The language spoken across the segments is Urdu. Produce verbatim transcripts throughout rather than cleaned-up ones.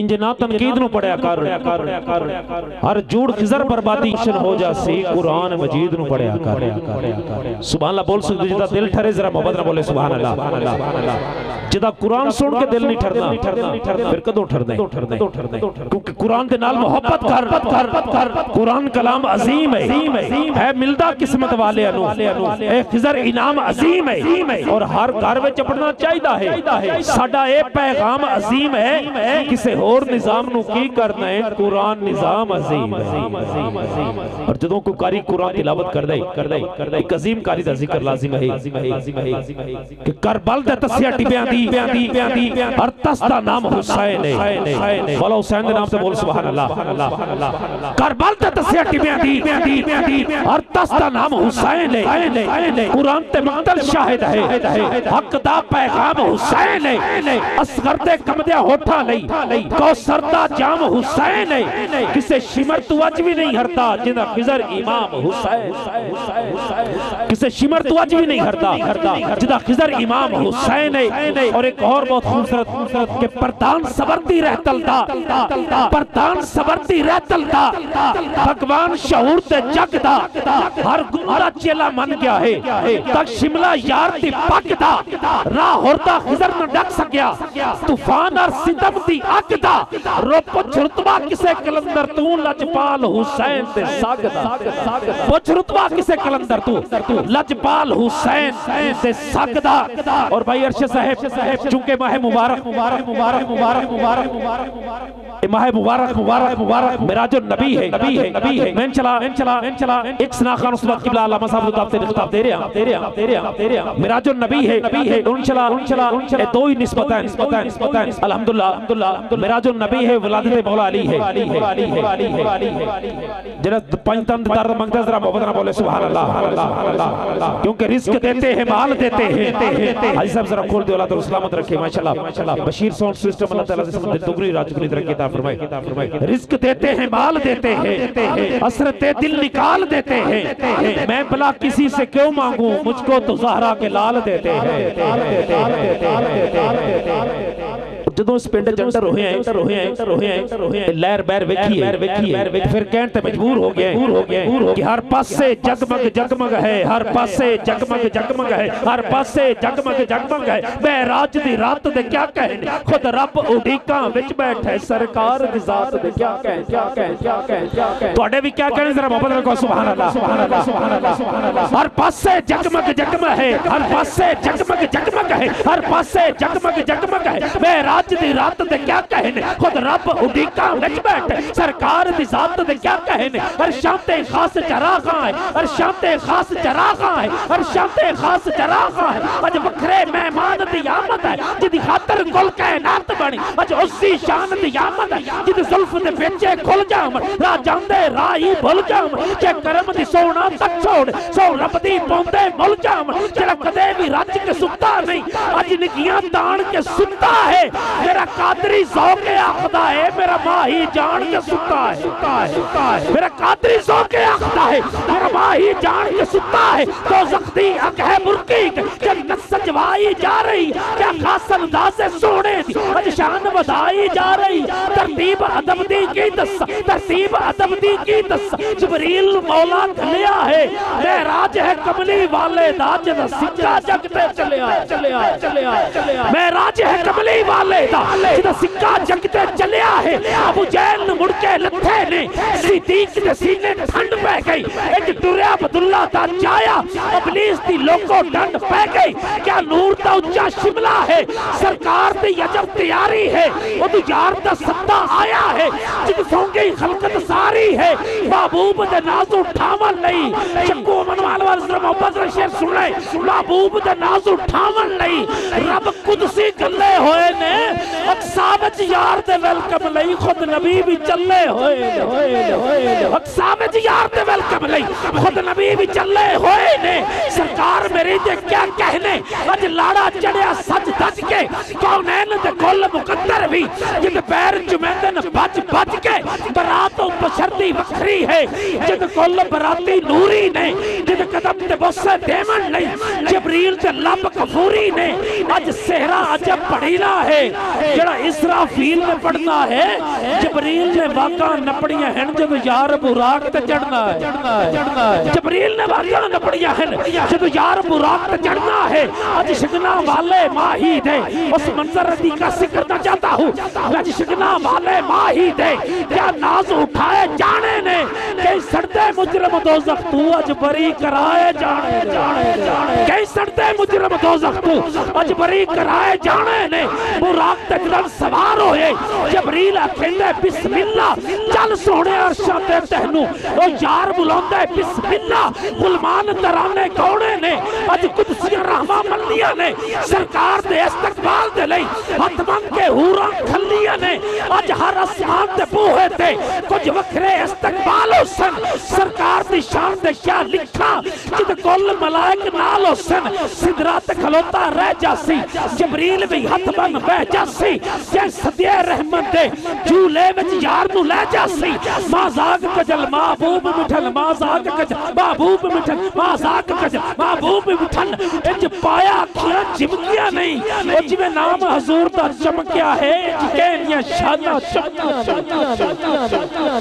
انجنا تنقید نو پڑھیا کر ہر جوڑ خزر بربادی شن ہو جا سی قرآن مجید نو پڑھیا کر سبحان اللہ بول سکتے جدا دل ٹھرے ذرا محبت نہ بولے سبحان اللہ جدا قرآن سن کے دل نہیں ٹھرنا پھر کدوں ٹھردیں کیونکہ قرآن دے نال محبت کر قرآن کلام عظیم ہے اے ملدہ قسمت والے انو اے خزر انعام عظیم ہے اور ہر گھر میں چپڑنا چاہیدہ ہے ساڑھا اے پیغام عظیم ہے کسے اور نظام نو کی کرنا ہے قرآن نظام عظیم ہے اور جدوں کو کاری قرآن تلاوت کر دے ایک عظیم کاری دا ذکر لازم ہے کہ کربل دے تسیہ ٹپیاں دی اور تستہ نام حسین ہے مولا حسین دے نام سے بول سبحان اللہ کربل دے تسیہ ٹپیاں دی اور تستہ نام حسین ہے قرآن تے مقتل شاہد ہے حق دا پیغام حسین ہے اصغر دے کمدیا ہوٹھا لئی کوثر دا جام حسین ہے کسے شمر تو اج بھی نہیں ہرتا جنہ خزر امام حسین کسے شمر تو اج بھی نہیں ہرتا جنہ خزر امام حسین ہے اور ایک اور بہت خوبصورت کہ پردان صبرتی رہتل دا پردان صبرتی رہتل دا بھگوان شعور تے جگ دا ہر گمارا چیلا من گیا ہے تک شملہ یار دی پک دا راہ ہوردہ خزر نہ ڈک سکیا طوفان اور ستم دی اگ دا رو پچھ رتبہ کسے کلندر تو لجپال حسین تے ساگ دا پچھ رتبہ کسے کلندر تو لجپال حسین تے ساگ دا اور بھائی ارشد صاحب چونکہ ماہ مبارک مبارک مبارک مبارک مبارک مبارک ماہ مبارک مبارک مبارک میراج النبی ہے نبی ہے نبی ہے میں چلا میں چلا میں چلا ایک سنا خان اس وقت قبلہ علامہ صاحب خطاب تے خطاب دے رہا دے رہا دے رہا دے رہا میراج النبی ہے نبی ہے ان چلا ان چلا اے دو ہی نسبتیں نسبتیں نسبتیں الحمدللہ الحمدللہ میراج النبی ہے ولادت مولا علی ہے علی ہے علی ہے علی ہے علی ہے جنت پنجتن درد منگتا ذرا محبت نہ بولے سبحان اللہ کیونکہ رزق دیتے ہیں مال دیتے ہیں حاجی صاحب ذرا کھول دے اولاد اور سلامت رکھے ماشاءاللہ بشیر ساؤنڈ سسٹم اللہ تعالیٰ سے دل دگری راج کلی ترقی عطا فرمائے رزق دیتے ہیں مال دیتے ہیں حسرت دل نکال دیتے ہیں میں بلا کسی سے کیوں مانگوں مجھ کو تو زہرا کے لال دیتے ہیں جدوں اس پنڈ جنٹر ہوئے ہیں روئے ہیں روئے ہیں روئے ہیں لہر بیر ویکھی ہے پھر کہنتے مجبور ہو گئے کہ ہر پاس سے جگمگ جگمگ ہے ہر پاس سے جگمگ جگمگ ہے ہر پاس سے جگمگ جگمگ ہے معراج دی رات دے کیا کہنے خود رب اڈیکاں وچ بیٹھے سرکار دی ذات دے کیا کہنے کیا کہنے کیا کہنے توڑے بھی کیا کہنے ذرا محبت رکھو سبحان اللہ سبحان اللہ سبحان اللہ سبحان اللہ ہر پاس سے جگمگ جگمگ ہے ہر پاس سے جگمگ جگمگ ہے ہر پاس سے جگمگ جگمگ ہے معراج دی رات دے کیا کہنے خود رب اڈیکاں وچ بیٹھے سرکار دی ذات دے کیا کہنے ہر شامتے خاص چراغاں ہے ہر شامتے خاص چراغاں ہے ہر شامتے خاص چراغاں ہے اج وکھرے مہمان دی آمد ہے جدی خاطر کل کائنات بنی اج اسی شان دی آمد ہے جدی زلف دے پیچھے کھل جاؤں راہ جاندے راہی بھول جاؤں کہ کرم دی سونا تک چھوڑ سو رب دی پوندے مل جاؤں جڑا کدے بھی رج کے ستا نہیں اج نکیاں تان کے ستا ہے میرا قادری ذوق آخدہ ہے میرا ماہی جان کے ستا ہے میرا قادری ذوق آخدہ ہے میرا ماہی جان کے ستا ہے تو زختی حق ہے مرکی جنت سجوائی جا رہی کیا خاص انداز سونے دی اج شان بدائی جا رہی ترتیب عدب دی کی دس ترتیب عدب دی کی دس جبریل مولا کھلیا ہے معراج ہے کملی والے دا جدہ سکا جگتے چلے آئے چلے آئے چلے آئے معراج ہے کملی والے دا جدہ سکا جگتے چلیا ہے ابو جہل مڑ کے لتھے نے صدیق دے سینے ٹھنڈ پہ گئی ایک ڈریا عبداللہ دا جایا ابلیس دی لوگوں ڈنڈ پہ گئی کیا نور دا اچھا شملہ ہے سرکار دی عجب تیاری ہے وہ تو یار دا ستا آیا ہے جد سونگی خلقت ساری ہے محبوب دے نازو ٹھامن لئی چکو منوال والزر محبت رشیر سنے محبوب دے نازو ٹھامن لئی رب قدسی گلے ہوئے نے اقصابت یار دے ویلکم لئی خود نبی بھی چلے ہوئے اقصابت یار دے ویلکم لئی خود نبی بھی چلے ہوئے نے سرکار میری دے کیا کہنے اج لاڑا چڑیا سچ دج کے کونین دے کل مقدر بھی جد پیر جمیدن بچ بچ کے براتوں بشردی وکھری ہے جد کل براتی نوری نے جد قدم تے بسے دیمن لئی جبریل تے لب کفوری نے اج سہرہ عجب پڑھینا ہے جڑا اسرافیل نے پڑھنا ہے جبریل نے واقعہ نپڑیاں ہیں جب یار براق تے چڑھنا ہے جبریل نے واقعہ نپڑیاں ہیں جب یار براق تے چڑھنا ہے اج شگنا والے ماہی دے اس منظر دی کا ذکر نہ چاہتا ہوں اج شگنا والے ماہی دے کیا ناز اٹھائے جانے نے کئی سڑتے مجرم دوزخ تو اج بری کرائے جانے کئی سڑتے مجرم دوزخ تو اج بری کرائے جانے نے براق تک دن سوار ہوئے جبریل کہندے بسم اللہ چل سونے عرشاں تے تہنو او یار بلاندے بسم اللہ غلمان ترانے کونے نے اج قدسیاں رحمہ ملیاں نے سرکار دے استقبال دے لئی ہتھ من کے حوراں کھلیاں نے اج ہر اسمان تے بوہے تے کچھ وکھرے استقبال ہو سن سرکار دی شان دے کیا لکھا جد کل ملائک نال ہو سن صدرات کھلوتا رہ جاسی جبریل بھی ہتھ بن بہ جاسی جے صدیع رحمت دے جھولے وچ یار نو لے جاسی مازاق کجل محبوب مٹھل مازاق کجل محبوب مٹھل مازاق کجل محبوب مٹھل انج پایا اکھیاں چمکیاں نہیں او جویں نام حضور دا چمکیا ہے کہنیاں شانہ چمکیاں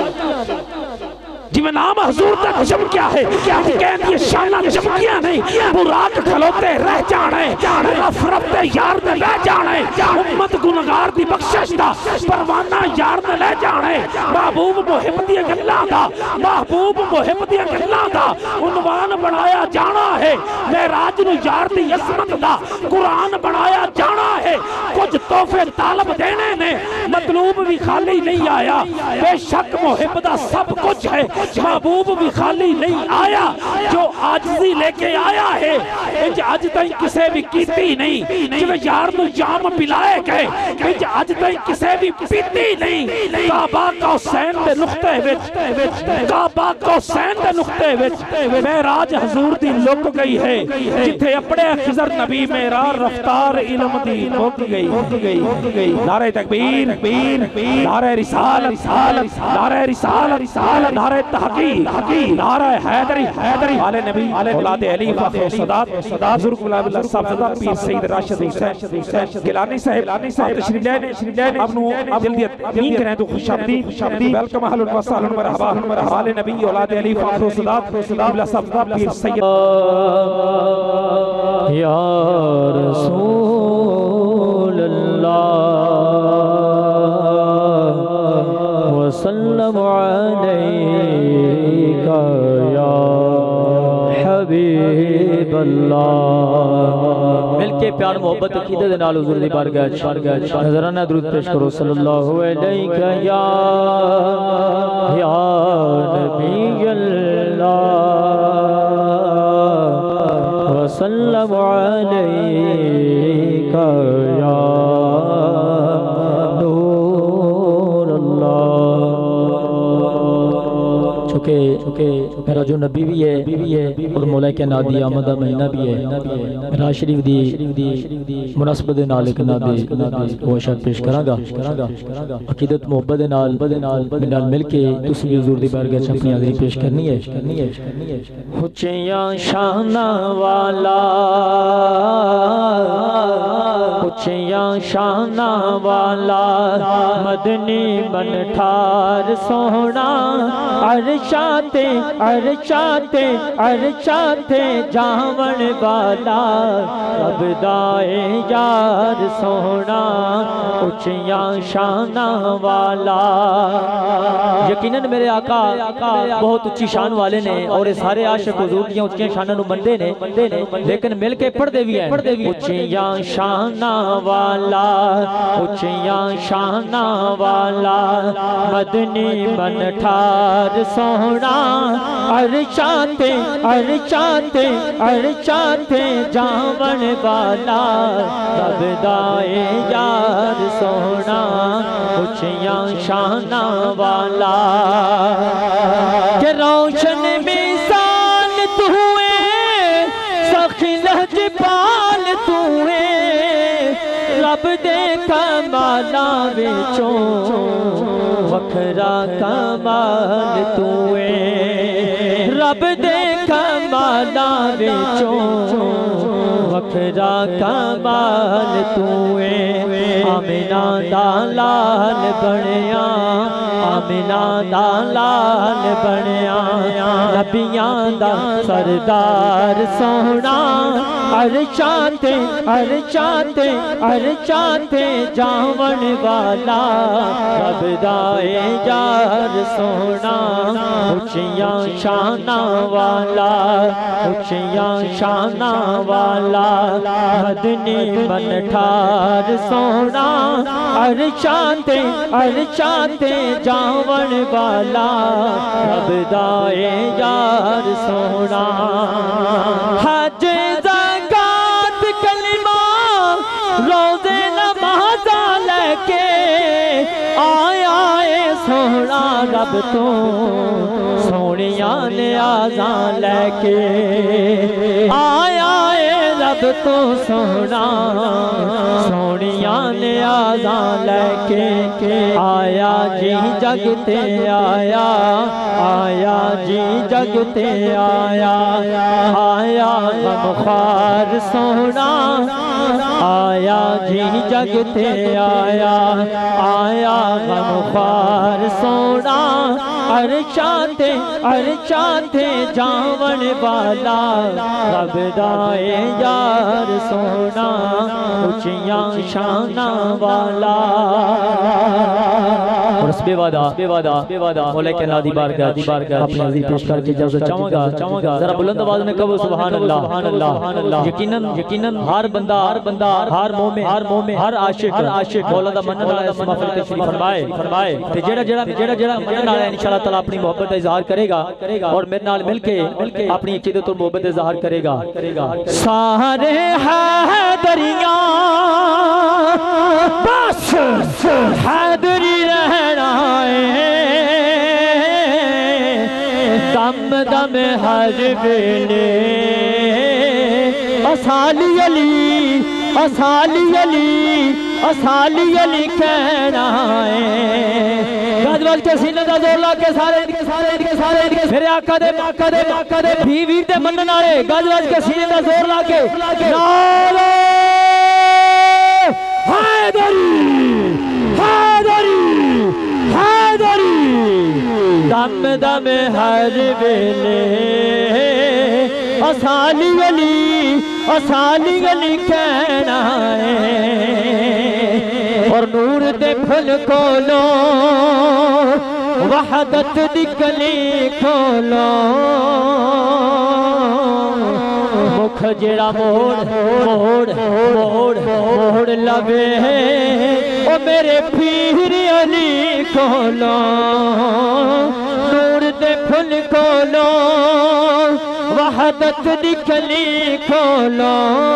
جی میں نام حضور تک چمکیا ہے کہن یہ شانہ چمکیا نہیں براق کھلوتے رہ جانے رف رفتے یار دے لے جانے امت گنگار دی بخشش دا پروانہ یار دے لے جانے محبوب محب دی گلہ دا محبوب محب دی گلہ دا عنوان بنایا جانا ہے معراج نو یار دی عظمت دا قرآن بنایا جانا ہے کچھ تحفے طالب دینے نے مطلوب بھی خالی نہیں آیا بے شک محب دا سب کچھ ہے محبوب بھی خالی نہیں آیا جو آجزی لے کے آیا ہے انج آج تائیں کسے بھی کیتی نہیں جو یار نو جام پلائے گئے انج آج تائیں کسے بھی پیتی نہیں کعبہ کا حسین دے نقطے وچ کعبہ کا حسین دے نقطے وچ معراج حضور دی لک گئی ہے جتھے اپنے خضر نبی معراج رفتار علم دی لک گئی نعرہ تکبیر نعرہ رسالت نعرہ رسالت نعرہ تحقیق نعرہ حیدری آلِ نبی اولاد علی فخر و صدات بزرگ غلام اللہ صاحب زدہ پیر سید راشد حسین گیلانی صاحب آپ تشریف لے اپنو جلدی یقین کریں تو خوش آمدید ویلکم اہل الوصال مرحبا آلِ نبی اولاد علی فخر و صدات بزرگ اللہ صاحب زدہ پیر سید یا رسول اللہ وسلم علیک یا حبیب اللہ مل کے پیار محبت عقیدت نال حضور دی بارگاہ نظرانہ درود پیش کرو صلی اللہ علیہ یا یا نبی اللہ وسلم علیک یا چونکہ میرا جو نبی بھی ہے اور مولا کے نادی آمدہ مہینہ بھی ہے میرا شریف دی مناسبت نال ایک نادی وہ اشارت پیش کرا گا عقیدت محبت نال نال مل کے تسی حضور دی بارگاہ وچ اپنی حاضری پیش کرنی ہے اونچیاں شانہ والا اونچیاں شانہ والا مدنی من ٹھار سونا عرشاتے عرشاتے عرشاتے جاون والا عبدائے یار سونا اونچیاں شانہ والا یقیناً میرے آقا بہت اچھی شان والے نے اور سارے عاشق حضور کی اونچیاں شانہ نو مندے نے لیکن مل کے پڑھ دے بھی ہیں اونچیاں شانہ والا اونچیاں شانہ والا مدنی من ٹھار سونا عرشاتے عرشاتے عرشاتے جاون والا عبدائے یار سونا اونچیاں شانہ والا کہ روشن مثال تو ہے سخی لہج پال تو ہے رب دے کمالاں وچوں وکھرا کمال تو ہے رب دے کمالاں وچوں وکھرا کمال توے آمنہ دا لال بنیا آمنہ دا لال بنیا نبیاں دا سردار سونا عرشاں تے عرشاں تے عرشاں تے جاون والا رب دا یار سونا اچھیاں شاناں والا اچھیاں شاناں والا مدنی من ٹھار سونا عرشاں تے عرشاں تے جاون والا رب دا یار سونا حج زکات کلمہ روزے نماز لے کے آیا اے سونا رب تو سونیاں نیازاں لے کے آیا اے رب تو سونا سونیاں نیازاں لے کے آیا جی جگ تے آیا آیا جی جگ تے آیا آیا غمخوار سونا آیا جی جگ تے آیا آیا غمخوار سونا عرشاں تے عرشاں تے جاون والا رب دا یار سونا اچھیاں شاناں والا اور اس بے وعدہ بے وعدہ بے وعدہ مولا کے نادی بارگاہ دی بارگاہ اپنی عزیز پیش کر کے اجازت چاہوں گا چاہوں گا ذرا بلند آواز میں کہو سبحان اللہ سبحان اللہ سبحان اللہ یقیناً یقیناً ہر بندہ ہر بندہ ہر مومن ہر مومن ہر عاشق ہر عاشق مولا دا منن والا اس محفل تے شریف فرمائے فرمائے تے جڑا جڑا جڑا جڑا منن والا انشاءاللہ تعالی اپنی محبت کا اظہار کرے گا اور میرے نال مل کے اپنی عقیدت اور محبت کا اظہار کرے گا کرے گا سارے حیدریاں بس حیدری رہنا ہے دم دم ہر ویلے اسالی علی اسالی علی اسالی علی کہنا ہے گاج باز کے سینے دا زور لا کے سارے ان کے سارے ان کے سارے ان کے میرے آقا دے آقا دے آقا دے بھی ویر دے منن والے گاج باز کے سینے دا زور لا کے نعرہ حیدری حیدری حیدری دم دم ہر ویلے اسالی علی اسالی علی کہنا ہے اور نور دے پھل کھولو وحدت دی کلی کھولو مکھ جڑا موڑ موڑ موڑ موڑ لبے او میرے پیر علی کھولو نور دے پھل کھولو وحدت دی کلی کھولو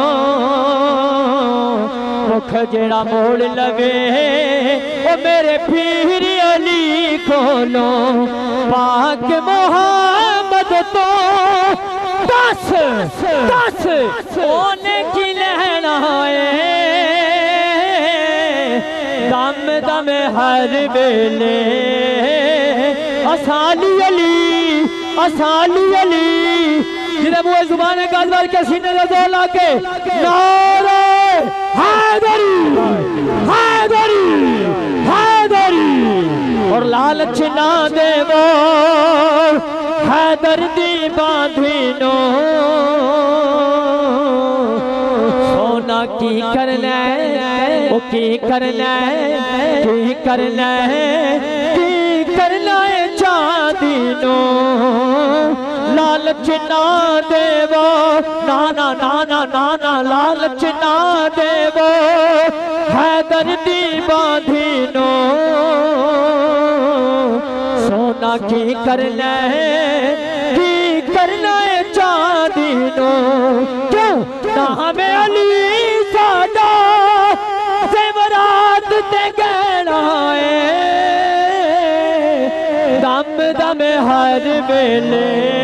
مکھ جڑا موڑ لوے او میرے پیر علی کھولو پاک محمد تو دس دس اونے کی لینا ہے دم دم ہر ویلے اسالی علی اسالی علی جنہیں موہ زبان گازبار کے سینے کا زور لا کے نعرہ حیدری حیدری حیدری اور لالچ نہ دے وہ حیدر دی باندھینو سونا کی کرنا ہے وہ کی کرنا ہے کی کرنا ہے کی کرنا ہے چاندینو لالچ نہ دیو نانا نانا نانا لالچ نہ دیو حیدر دی باندھینو سونا کی کرنا ہے کی کرنا ہے چاندینو کیوں نام علی سادا زیورات تے گہنا ہے دم دم ہر ویلے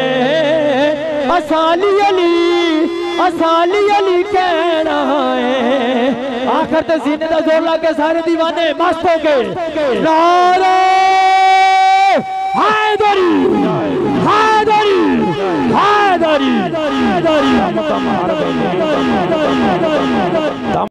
اسالی علی اسالی علی کہنا ہے آخر تے سینے دا زور لا کے سارے دیوانے مست ہو گئے نعرہ حیدری حیدری حیدری حیدری